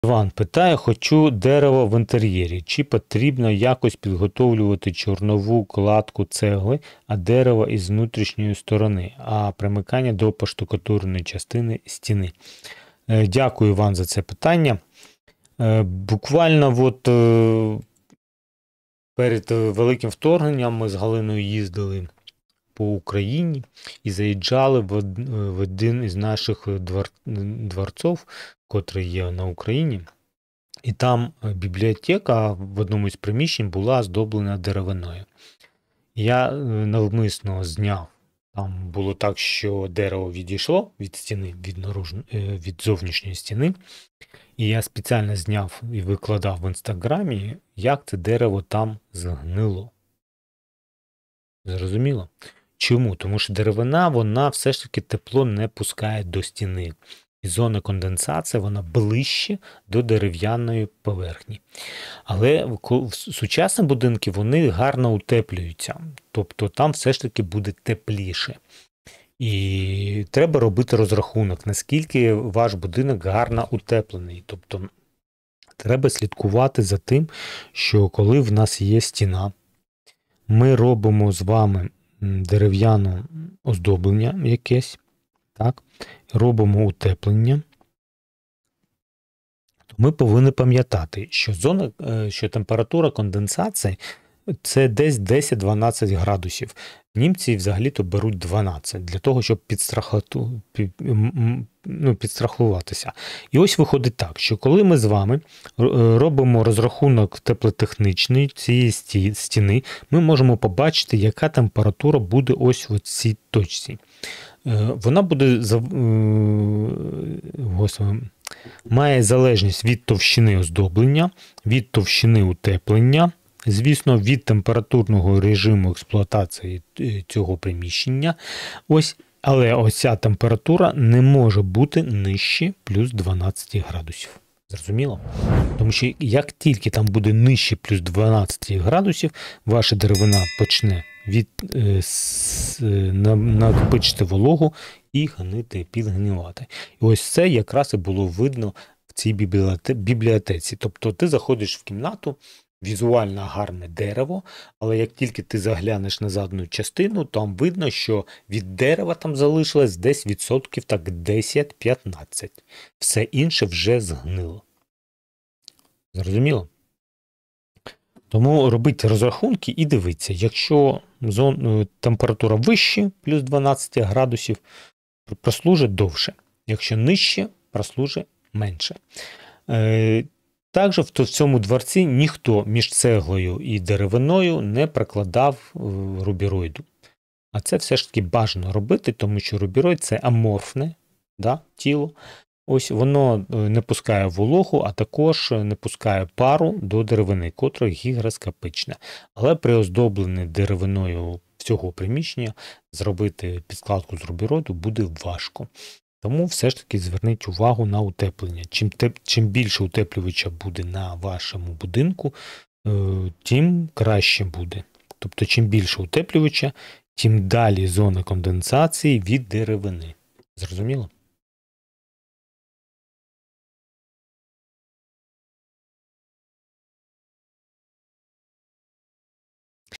Іван питає, хочу дерево в інтер'єрі. Чи потрібно якось підготовлювати чорнову кладку цегли, а дерево із внутрішньої сторони, а примикання до поштукатурної частини стіни? Дякую, Іван, за це питання. Буквально перед великим вторгненням ми з Галиною їздили по Україні і заїжджали в один із наших дворців, котрий є на Україні. І там бібліотека в одному із приміщень була оздоблена деревиною. Я навмисно зняв. Там було так, що дерево відійшло від стіни, від зовнішньої стіни. І я спеціально зняв і викладав в інстаграмі, як це дерево там згнило. Зрозуміло? Чому? Тому що деревина, вона все ж таки тепло не пускає до стіни. І зона конденсації, вона ближче до дерев'яної поверхні. Але сучасні будинки, вони гарно утеплюються. Тобто там все ж таки буде тепліше. І треба робити розрахунок, наскільки ваш будинок гарно утеплений. Тобто треба слідкувати за тим, що коли в нас є стіна, ми робимо з вами дерев'яне оздоблення якесь, так, робимо утеплення, то ми повинні пам'ятати, що температура конденсації це десь 10-12 градусів. Німці взагалі-то беруть 12 для того, щоб підстрахуватися. І ось виходить так, що коли ми з вами робимо розрахунок теплотехнічний цієї стіни, ми можемо побачити, яка температура буде ось в цій точці. Вона буде має залежність від товщини оздоблення, від товщини утеплення, звісно, від температурного режиму експлуатації цього приміщення. Але ось ця температура не може бути нижче плюс 12 градусів. Зрозуміло? Тому що як тільки там буде нижче плюс 12 градусів, ваша деревина почне накопичити вологу і підгнивати. І ось це якраз і було видно в цій бібліотеці. Тобто ти заходиш в кімнату, візуально гарне дерево, але як тільки ти заглянеш на задню частину, там видно, що від дерева там залишилось десь відсотків так 10-15. Все інше вже згнило. Зрозуміло? Тому робіть розрахунки і дивіться, якщо температура вище, плюс 12 градусів, прослужить довше. Якщо нижче, прослужить менше. Також в цьому дворці ніхто між цеглою і деревиною не прокладав рубіроїду. А це все ж таки бажано робити, тому що рубіроїд – це аморфне тіло. Ось воно не пускає вологу, а також не пускає пару до деревини, котра гігроскопична. Але при оздобленні деревиною всього приміщення зробити підкладку з рубіроїду буде важко. Тому все ж таки зверніть увагу на утеплення. Чим більше утеплювача буде на вашому будинку, тим краще буде. Тобто, чим більше утеплювача, тим далі зона конденсації від деревини. Зрозуміло?